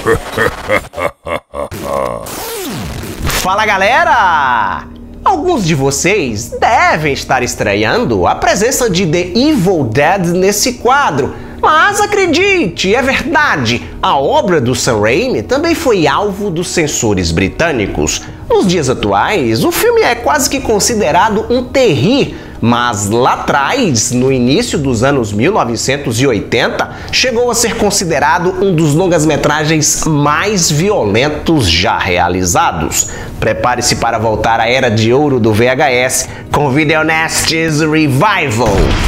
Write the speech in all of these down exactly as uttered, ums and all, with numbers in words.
Fala, galera! Alguns de vocês devem estar estranhando a presença de The Evil Dead nesse quadro, mas acredite, é verdade, a obra do Sam Raimi também foi alvo dos censores britânicos. Nos dias atuais, o filme é quase que considerado um terri, mas lá atrás, no início dos anos mil novecentos e oitenta, chegou a ser considerado um dos longas-metragens mais violentos já realizados. Prepare-se para voltar à era de ouro do V H S com Video Nasties Revival.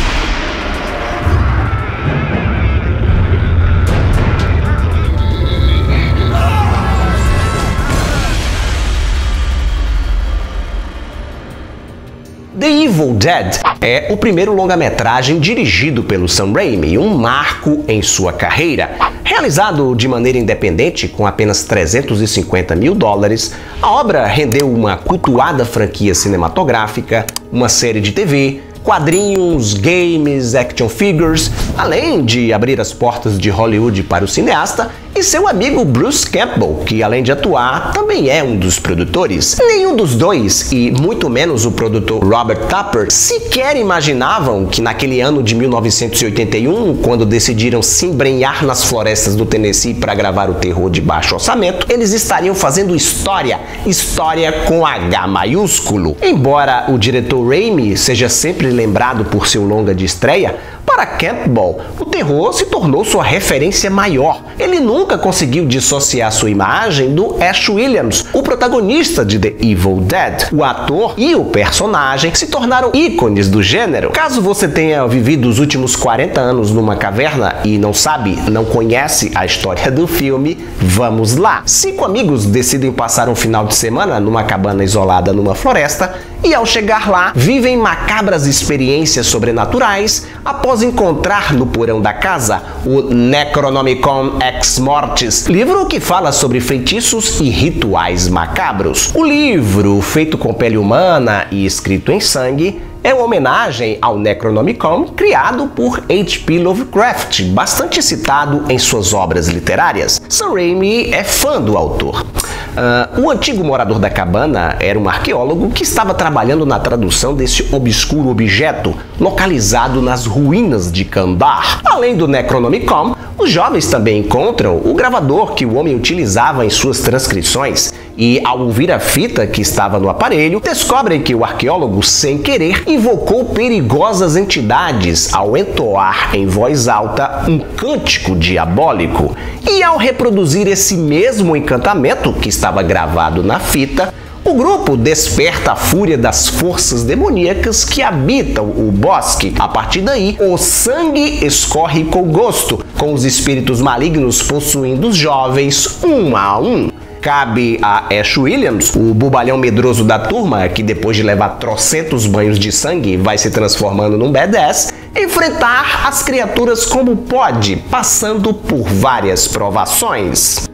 The Evil Dead é o primeiro longa-metragem dirigido pelo Sam Raimi, um marco em sua carreira. Realizado de maneira independente, com apenas trezentos e cinquenta mil dólares, a obra rendeu uma cultuada franquia cinematográfica, uma série de T V, quadrinhos, games, action figures, além de abrir as portas de Hollywood para o cineasta e seu amigo Bruce Campbell, que além de atuar, também é um dos produtores. Nenhum dos dois, e muito menos o produtor Robert Tupper, sequer imaginavam que naquele ano de mil novecentos e oitenta e um, quando decidiram se embrenhar nas florestas do Tennessee para gravar o terror de baixo orçamento, eles estariam fazendo história, história com H maiúsculo. Embora o diretor Raimi seja sempre lembrado por seu longa de estreia, para Campbell, o terror se tornou sua referência maior. Ele nunca conseguiu dissociar sua imagem do Ash Williams, o protagonista de The Evil Dead. O ator e o personagem se tornaram ícones do gênero. Caso você tenha vivido os últimos quarenta anos numa caverna e não sabe, não conhece a história do filme, vamos lá. Cinco amigos decidem passar um final de semana numa cabana isolada numa floresta e, ao chegar lá, vivem macabras experiências sobrenaturais após encontrar no porão da casa o Necronomicon Ex Mortis, livro que fala sobre feitiços e rituais macabros. O livro, feito com pele humana e escrito em sangue, é uma homenagem ao Necronomicon criado por H P Lovecraft, bastante citado em suas obras literárias. Sam Raimi é fã do autor. Uh, o antigo morador da cabana era um arqueólogo que estava trabalhando na tradução desse obscuro objeto localizado nas ruínas de Kandar. Além do Necronomicon, os jovens também encontram o gravador que o homem utilizava em suas transcrições e, ao ouvir a fita que estava no aparelho, descobrem que o arqueólogo, sem querer, invocou perigosas entidades ao entoar em voz alta um cântico diabólico. E, ao reproduzir esse mesmo encantamento que estava gravado na fita, o grupo desperta a fúria das forças demoníacas que habitam o bosque. A partir daí, o sangue escorre com gosto, com os espíritos malignos possuindo os jovens um a um. Cabe a Ash Williams, o bobalhão medroso da turma, que depois de levar trocentos banhos de sangue vai se transformando num badass, enfrentar as criaturas como pode, passando por várias provações.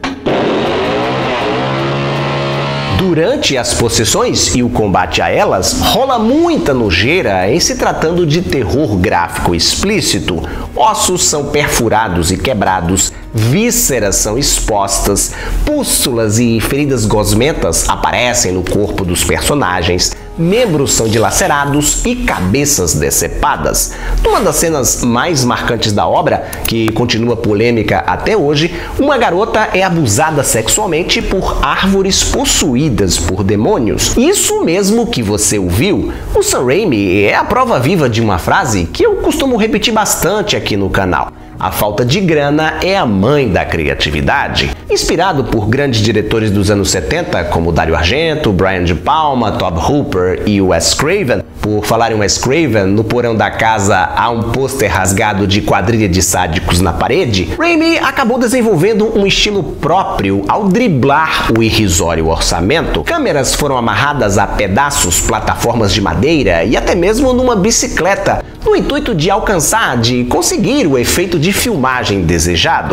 Durante as possessões e o combate a elas, rola muita nojeira em se tratando de terror gráfico explícito. Ossos são perfurados e quebrados, vísceras são expostas, pústulas e feridas gosmentas aparecem no corpo dos personagens, membros são dilacerados e cabeças decepadas. Numa das cenas mais marcantes da obra, que continua polêmica até hoje, uma garota é abusada sexualmente por árvores possuídas por demônios. Isso mesmo que você ouviu. O Sam Raimi é a prova viva de uma frase que eu costumo repetir bastante aqui no canal. A falta de grana é a mãe da criatividade. Inspirado por grandes diretores dos anos setenta, como Dario Argento, Brian De Palma, Tobe Hooper e Wes Craven. Por falar em Wes Craven, no porão da casa há um pôster rasgado de quadrilha de sádicos na parede. Raimi acabou desenvolvendo um estilo próprio ao driblar o irrisório orçamento. Câmeras foram amarradas a pedaços, plataformas de madeira e até mesmo numa bicicleta, no intuito de alcançar, de conseguir o efeito de filmagem desejado.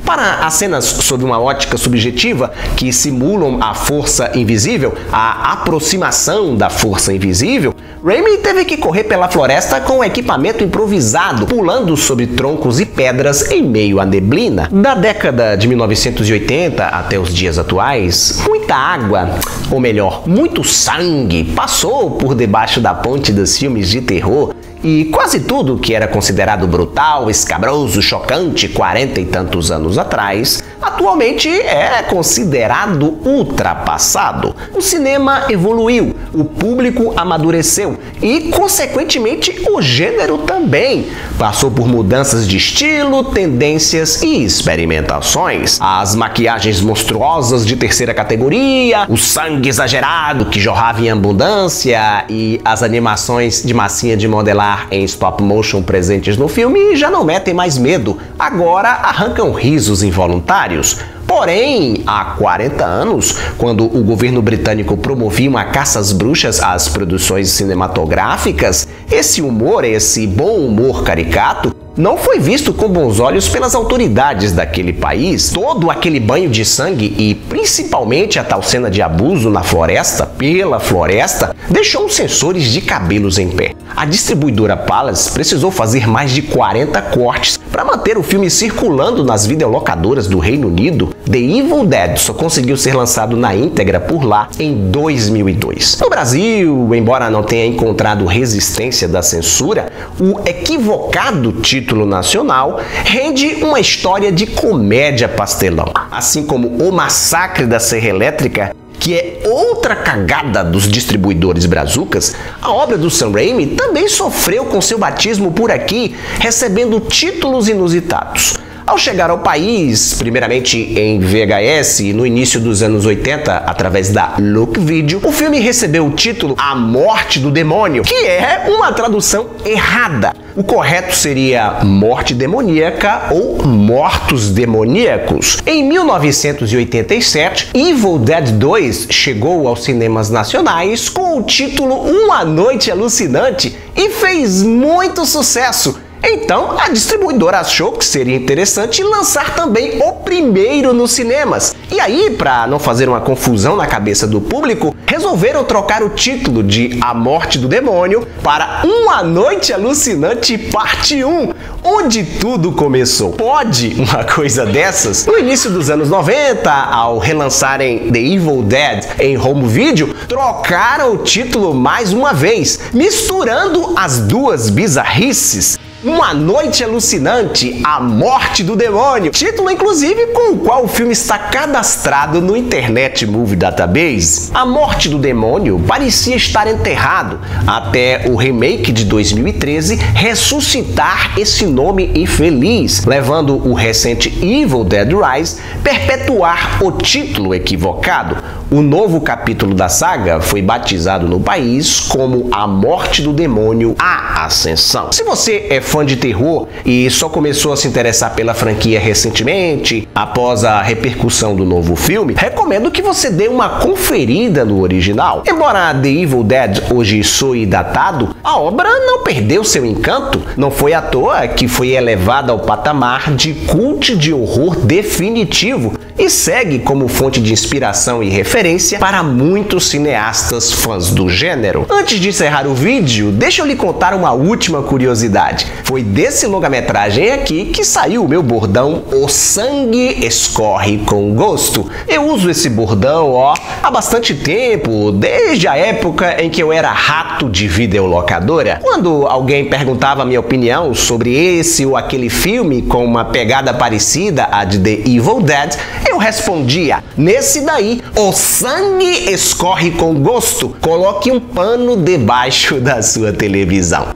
Para as cenas sob uma ótica subjetiva que simulam a força invisível, a aproximação da força invisível, Raimi teve que correr pela floresta com equipamento improvisado, pulando sobre troncos e pedras em meio à neblina. Da década de mil novecentos e oitenta até os dias atuais, muita água, ou melhor, muito sangue, passou por debaixo da ponte dos filmes de terror. E quase tudo que era considerado brutal, escabroso, chocante quarenta e tantos anos atrás, atualmente é considerado ultrapassado. O cinema evoluiu, o público amadureceu e, consequentemente, o gênero também. Passou por mudanças de estilo, tendências e experimentações. As maquiagens monstruosas de terceira categoria, o sangue exagerado que jorrava em abundância e as animações de massinha de modelar em stop motion presentes no filme já não metem mais medo, agora arrancam risos involuntários. Porém, há quarenta anos, quando o governo britânico promovia uma caça às bruxas às produções cinematográficas, esse humor, esse bom humor caricato, não foi visto com bons olhos pelas autoridades daquele país. Todo aquele banho de sangue e principalmente a tal cena de abuso na floresta, pela floresta, deixou os sensores de cabelos em pé. A distribuidora Palace precisou fazer mais de quarenta cortes para manter o filme circulando nas videolocadoras do Reino Unido. The Evil Dead só conseguiu ser lançado na íntegra por lá em dois mil e dois. No Brasil, embora não tenha encontrado resistência da censura, o equivocado título nacional rende uma história de comédia pastelão. Assim como O Massacre da Serra Elétrica, que é outra cagada dos distribuidores brazucas, a obra do Sam Raimi também sofreu com seu batismo por aqui, recebendo títulos inusitados. Ao chegar ao país, primeiramente em V H S no início dos anos oitenta, através da Look Video, o filme recebeu o título A Morte do Demônio, que é uma tradução errada. O correto seria Morte Demoníaca ou Mortos Demoníacos. Em mil novecentos e oitenta e sete, Evil Dead dois chegou aos cinemas nacionais com o título Uma Noite Alucinante e fez muito sucesso. Então, a distribuidora achou que seria interessante lançar também o primeiro nos cinemas. E aí, para não fazer uma confusão na cabeça do público, resolveram trocar o título de A Morte do Demônio para Uma Noite Alucinante Parte um, onde tudo começou. Pode uma coisa dessas? No início dos anos noventa, ao relançarem The Evil Dead em home video, trocaram o título mais uma vez, misturando as duas bizarrices. Uma Noite Alucinante, A Morte do Demônio, título inclusive com o qual o filme está cadastrado no Internet Movie Database. A Morte do Demônio parecia estar enterrado, até o remake de dois mil e treze ressuscitar esse nome infeliz, levando o recente Evil Dead Rise perpetuar o título equivocado. O novo capítulo da saga foi batizado no país como A Morte do Demônio, A Ascensão. Se você é fã de terror e só começou a se interessar pela franquia recentemente, após a repercussão do novo filme, recomendo que você dê uma conferida no original. Embora The Evil Dead hoje soe datado, a obra não perdeu seu encanto. Não foi à toa que foi elevada ao patamar de culto de horror definitivo e segue como fonte de inspiração e referência para muitos cineastas fãs do gênero. Antes de encerrar o vídeo, deixa eu lhe contar uma última curiosidade. Foi desse longa-metragem aqui que saiu o meu bordão O Sangue Escorre com Gosto. Eu uso esse bordão, ó, há bastante tempo, desde a época em que eu era rato de videolocadora. Quando alguém perguntava a minha opinião sobre esse ou aquele filme com uma pegada parecida à de The Evil Dead, eu respondia: nesse daí, o sangue escorre com gosto. Coloque um pano debaixo da sua televisão.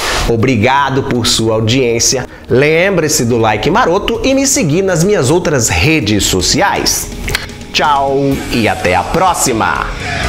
Obrigado por sua audiência. Lembre-se do like maroto e me seguir nas minhas outras redes sociais. Tchau e até a próxima!